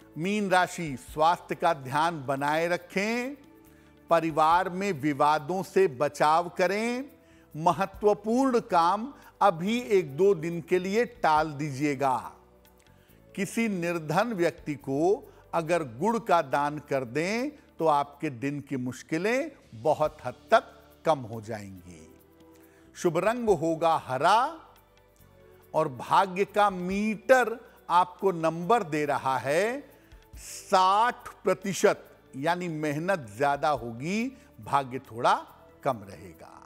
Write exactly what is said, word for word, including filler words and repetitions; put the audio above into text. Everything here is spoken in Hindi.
मीन राशि, स्वास्थ्य का ध्यान बनाए रखें, परिवार में विवादों से बचाव करें, महत्वपूर्ण काम अभी एक दो दिन के लिए टाल दीजिएगा। किसी निर्धन व्यक्ति को अगर गुड़ का दान कर दें तो आपके दिन की मुश्किलें बहुत हद तक कम हो जाएंगी। शुभ रंग होगा हरा और भाग्य का मीटर आपको नंबर दे रहा है साठ प्रतिशत, यानी मेहनत ज्यादा होगी, भाग्य थोड़ा कम रहेगा।